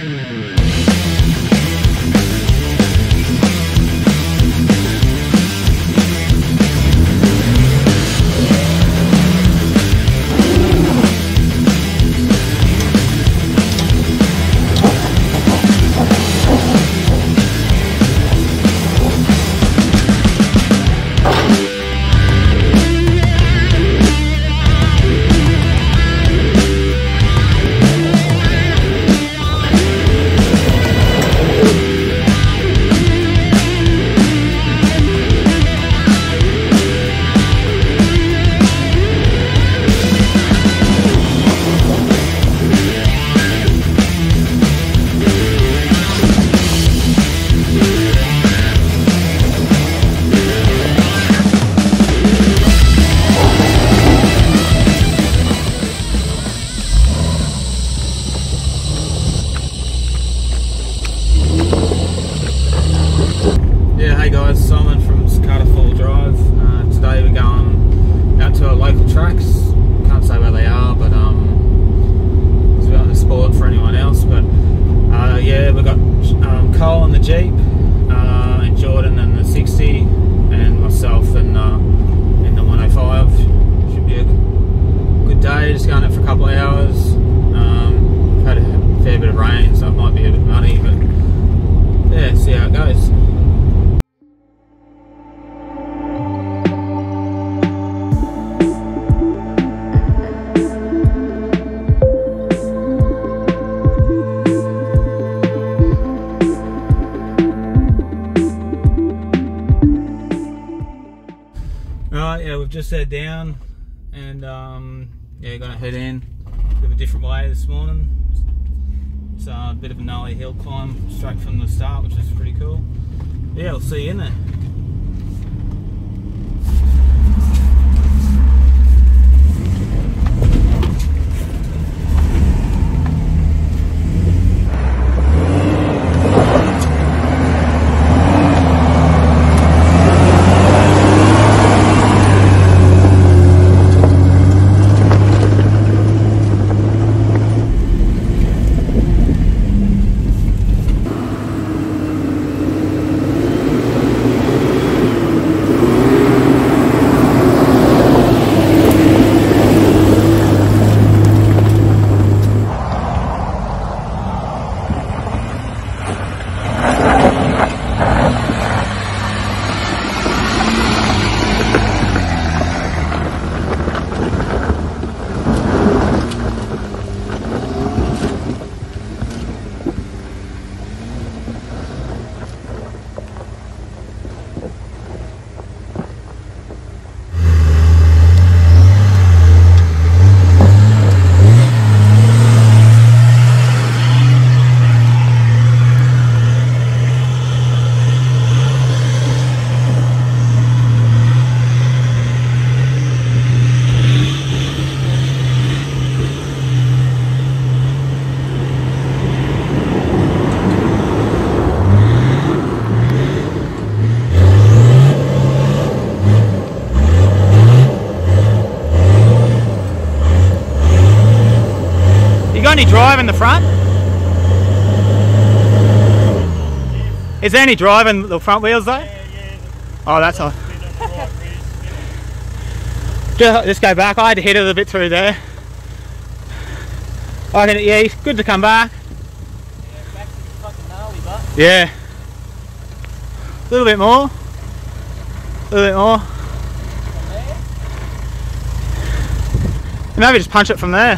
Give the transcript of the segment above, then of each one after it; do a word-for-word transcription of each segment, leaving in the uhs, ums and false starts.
Cole in the Jeep, uh, and Jordan in the sixty, and myself in, uh, in the one oh five. Should be a good day, just going out for a couple of hours. Um, I've had a fair bit of rain, so it might be a bit muddy, but yeah, see how it goes. Right, yeah, we've just head down, and um, yeah, gonna head in a bit of a different way this morning. It's uh, a bit of a gnarly hill climb straight from the start, which is pretty cool. Yeah, I'll see you in there. Any drive in the front? Is there any drive in the front wheels though? Yeah, yeah. Oh, that's all. Just, just go back. I had to hit it a bit through there. I can, yeah, it's good to come back. Yeah, back to the fucking gnarly, but. Yeah. A little bit more. A little bit more. From there? Maybe just punch it from there.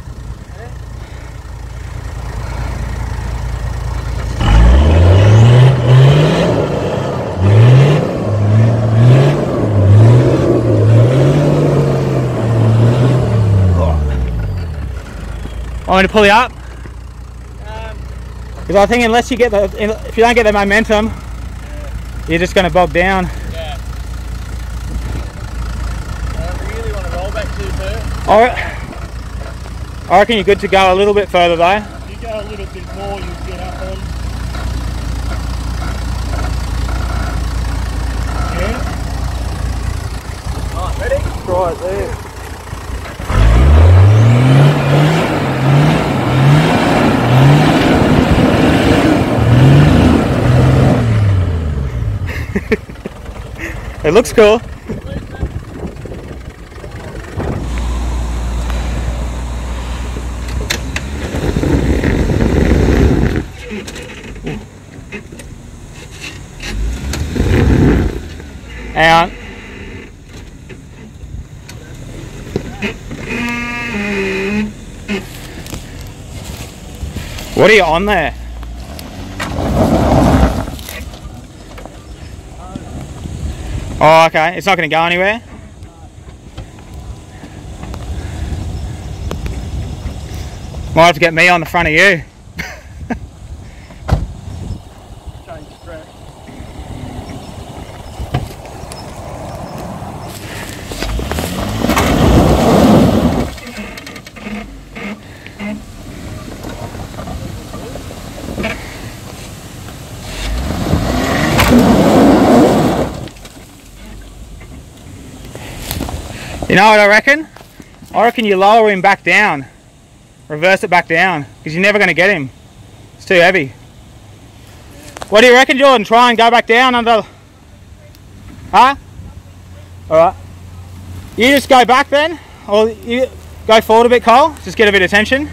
I'm going to pull you up, because um, I think unless you get the, if you don't get the momentum, yeah. You're just going to bog down. Yeah. I don't really want to roll back too far. Alright. I reckon you're good to go a little bit further though. If you go a little bit more, you'll get up on. Yeah. Alright, ready? Right there. It looks cool. Hang on. What are you on there? Oh, okay. It's not going to go anywhere? Might have to get me on the front of you. Change track. You know what I reckon? I reckon you lower him back down. Reverse it back down. Because you're never going to get him. It's too heavy. What do you reckon, Jordan? Try and go back down under... Huh? Alright. You just go back then. Or you go forward a bit, Cole. Just get a bit of tension.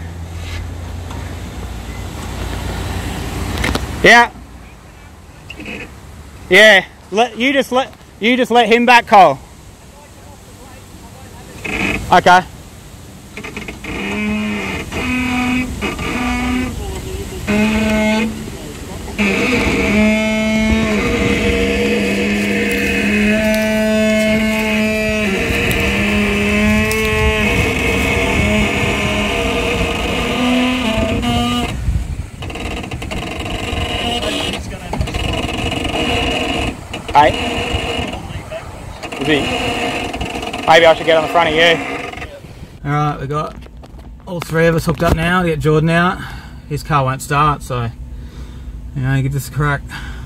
Yeah. Yeah. Let you just let you just let him back, Cole. Okay. Hey. Maybe I should get on the front of you. Alright, we got all three of us hooked up now to get Jordan out. His car won't start, so you know, give this a crack.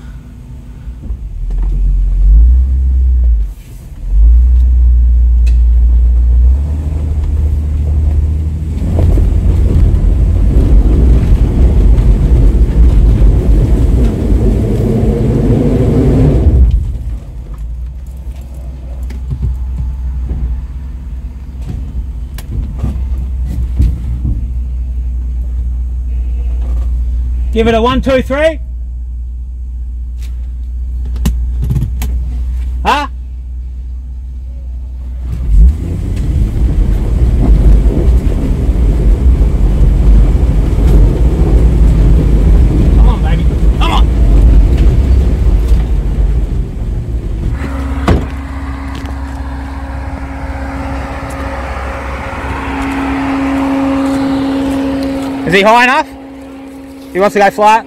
Give it a one, two, three. Huh? Come on, baby. Come on. Is he high enough? He wants to go flat?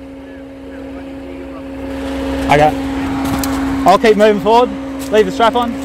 Okay. I'll keep moving forward. Leave the strap on.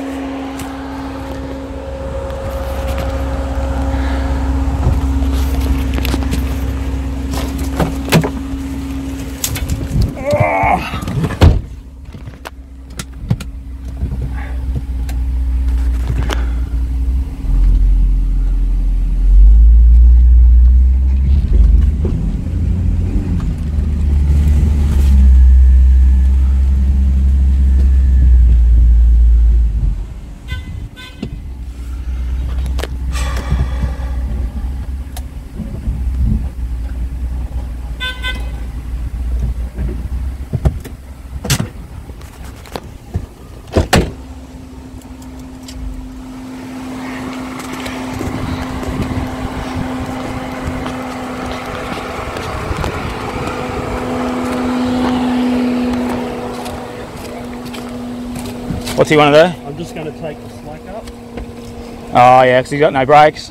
What's he want to do? I'm just going to take the slack up. Oh yeah, because he's got no brakes.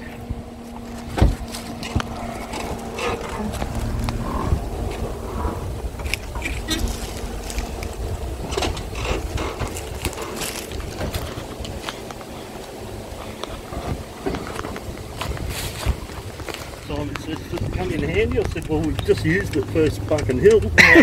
Simon said, does it come in handy? I said, well, we've just used it first fucking hill.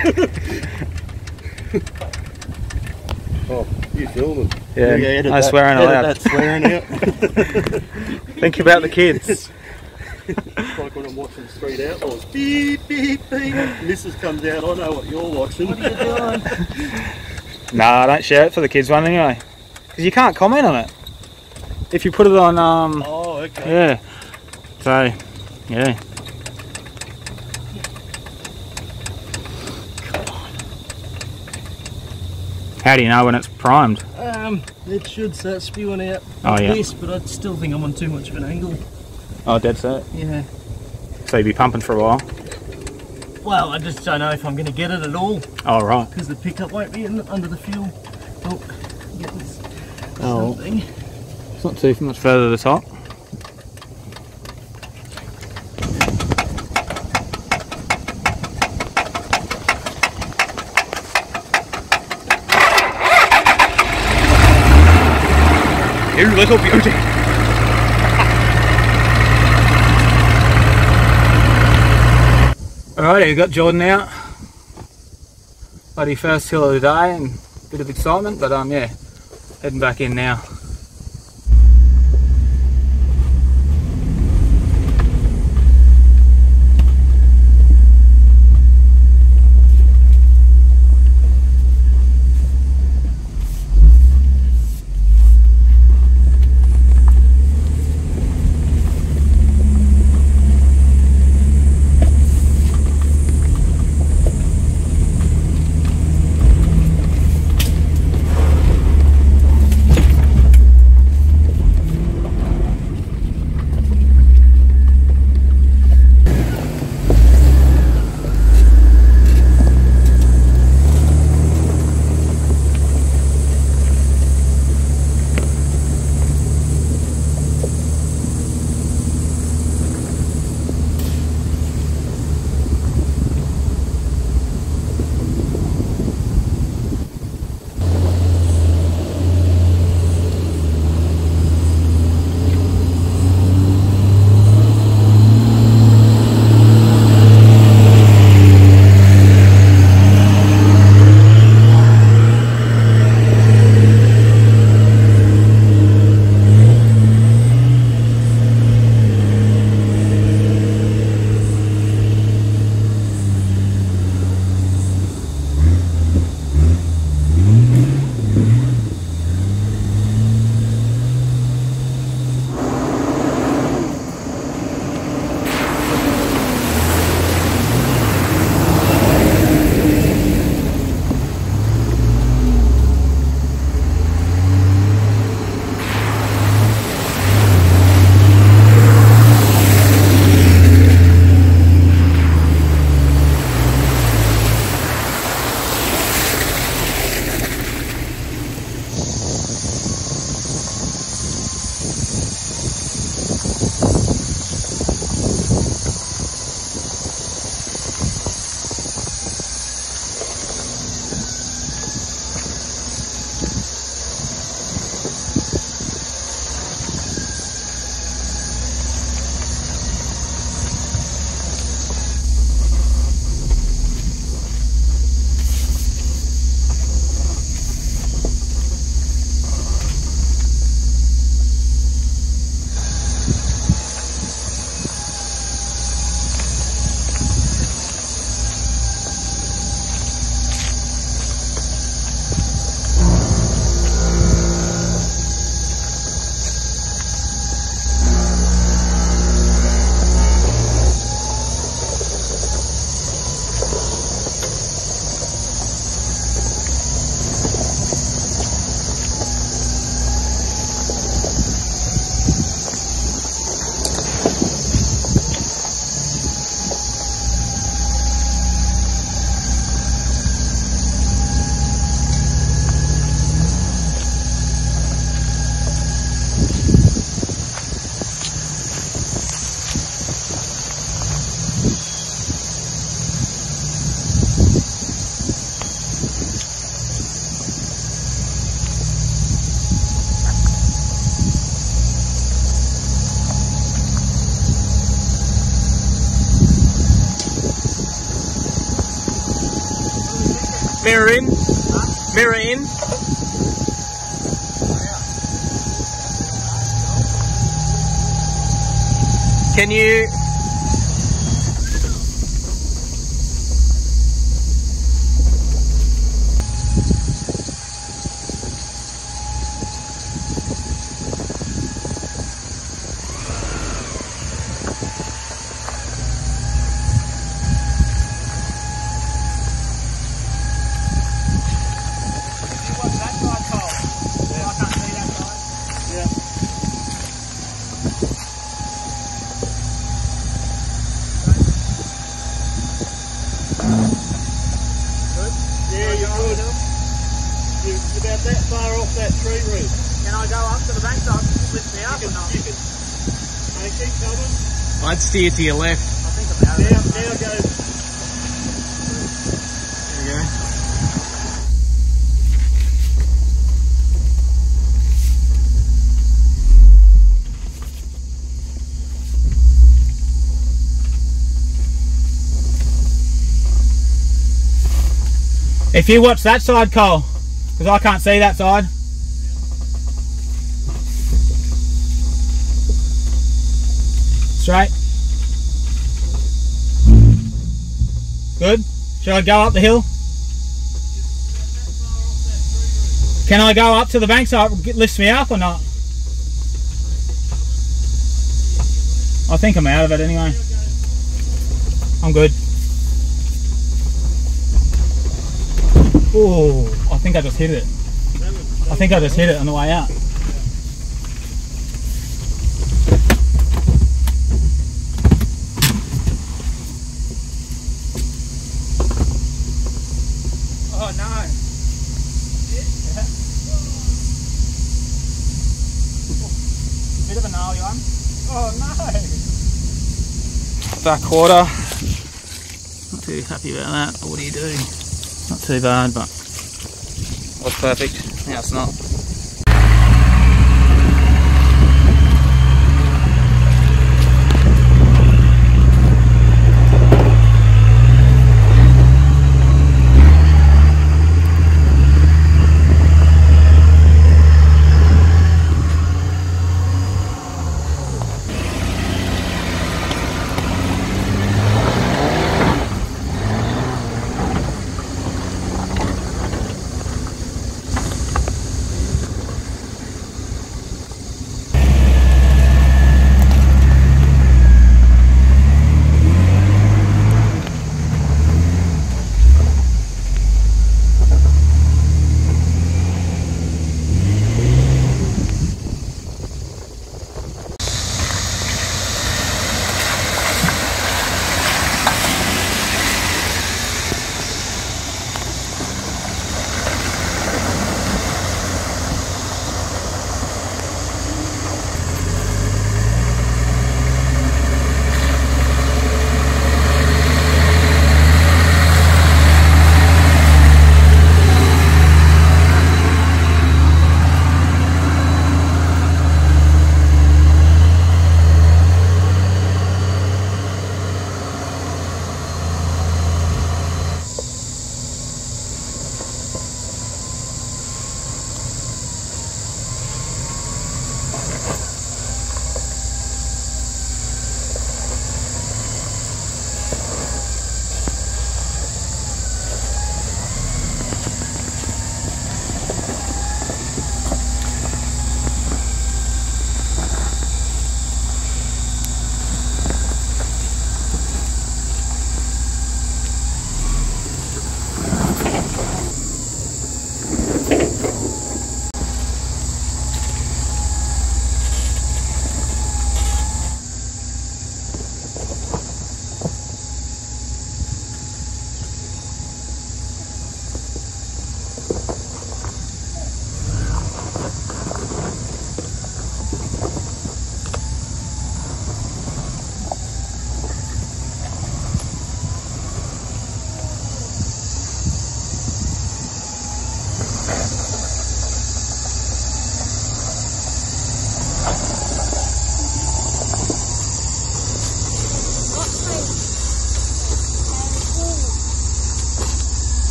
Oh, you filming? Yeah, yeah no that, swearing allowed. That swearing out. Think about the kids. It's like when I'm watching Street Outlaws. Beep, beep, beep. Missus comes out, I know what you're watching. What are you doing? Nah, don't share it for the kids one anyway. Because you can't comment on it. If you put it on, um... Oh, okay. Yeah. So, yeah. How do you know when it's primed? Um, it should start spewing out Oh, like yeah. this, but I still think I'm on too much of an angle. Oh, dead set. Yeah. So you'll be pumping for a while? Well, I just don't know if I'm going to get it at all. Oh, right. Because the pickup won't be in, under the fuel. Oh, get this Oh. something. It's not too much further to the top. You little beauty! Alright, we've got Jordan out. Bloody first hill of the day and a bit of excitement, but um yeah, heading back in now. Mirror in. Mirror in. Can you... You're, you're about that far off that tree root. Can I go up to the bankside and lift me up You or can, not? you can, hey, keep coming. I'd steer to your left. I think I'm out of Now, it. now go. There you go. If you watch that side, Cole, because I can't see that side. Straight. Good. Should I go up the hill? Can I go up to the bank so it lifts me up or not? I think I'm out of it anyway. I'm good. Oh, I think I just hit it. I think I just hit it on the way out. Oh no. Yeah. Bit of a gnarly one. Oh no. Back quarter. Not too happy about that, but what do you do? Not too bad, but was perfect. Now it's not.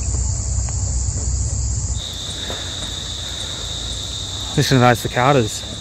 Listen to those cicadas.